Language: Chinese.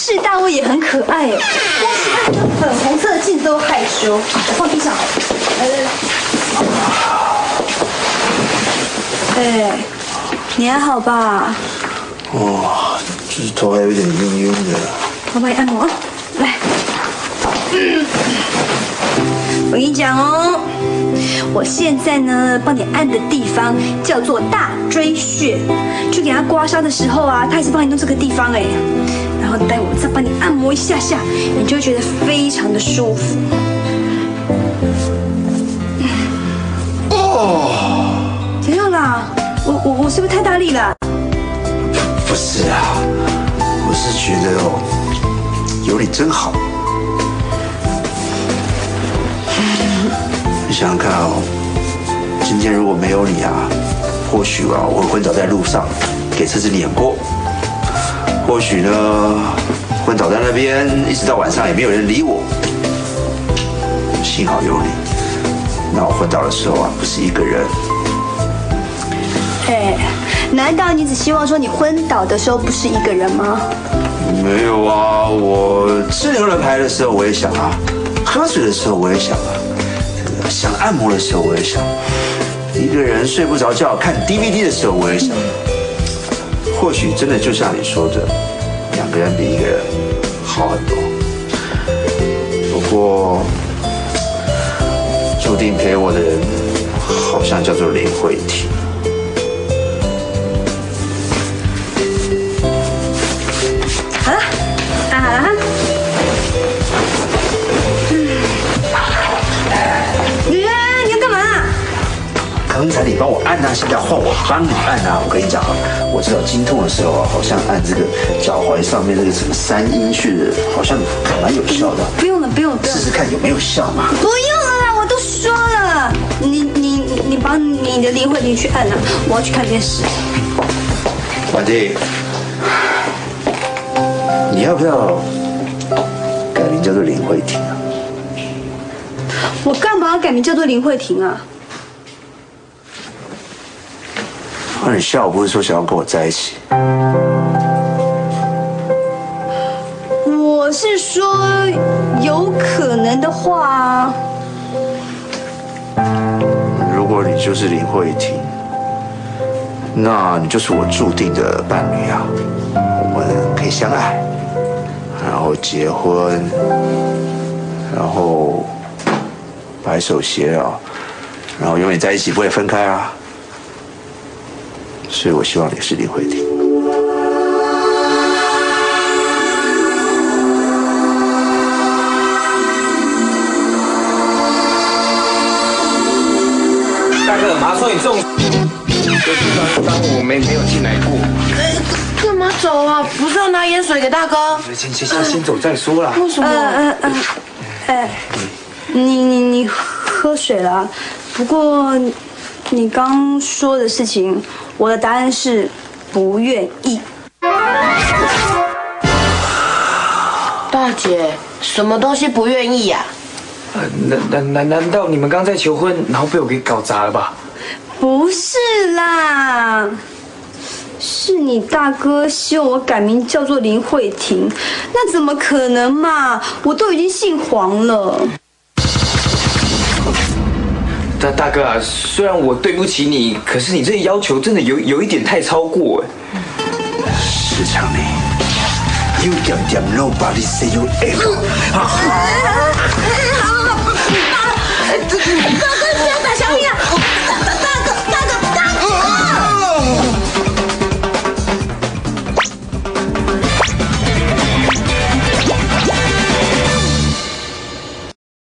是大卫也很可爱耶，光是看那粉红色的镜子都害羞。我放地上好了。你还好吧？ 哦，就是头还有点晕晕的。 我帮你按摩啊，来。我跟你讲哦，我现在呢帮你按的地方叫做大椎穴，去给它刮痧的时候啊，他也是帮你弄这个地方哎。然后待会我再帮你按摩一下下，你就会觉得非常的舒服。哦，怎样啦？我是不是太大力了？ 不是啊，我是觉得哦，有你真好。你想想看哦，今天如果没有你啊，或许啊我会昏倒在路上，给车子碾过。或许呢，昏倒在那边，一直到晚上也没有人理我。幸好有你，那我昏倒的时候啊，不是一个人。 难道你只希望说你昏倒的时候不是一个人吗？ 没有啊，我吃牛肉排的时候我也想啊，喝水的时候我也想啊，想按摩的时候我也想，一个人睡不着觉看 DVD 的时候我也想。或许真的就像你说的，两个人比一个人好很多。不过，注定陪我的人好像叫做林慧婷。 好了，按好了哈。你要干嘛？ 刚才你帮我按啊，现在换我帮你按啊！我跟你讲啊，我知道经痛的时候啊，好像按这个脚踝上面那个什么三阴穴的，好像蛮有效的。 不用了，不用了， 试试看有没有效嘛。 不用了啦，我都说了，你帮你的林慧婷去按啊，我要去看电视。 婉婷，你要不要改名叫做林慧婷啊？ 我干嘛要改名叫做林慧婷啊？ 你下午不是说想要跟我在一起？ 我是说有可能的话。 如果你就是林慧婷，那你就是我注定的伴侣啊！我们可以相爱，然后结婚，然后白首偕老，然后永远在一起，不会分开啊！所以我希望你是林慧婷。 大哥，马上你中，就是当我没有进来过。 干嘛走啊？不是要拿盐水给大哥？ 先走再说啦。 为什么？ 你喝水了，不过你刚说的事情，我的答案是不愿意。 大姐，什么东西不愿意呀？ 难道你们刚在求婚，然后被我给搞砸了吧？ 不是啦，是你大哥希望我改名叫做林慧婷，那怎么可能嘛？我都已经姓黄了。 大哥啊，虽然我对不起你，可是你这个要求真的有一点太超过哎。 石强你 ，You damn nobody say you ever。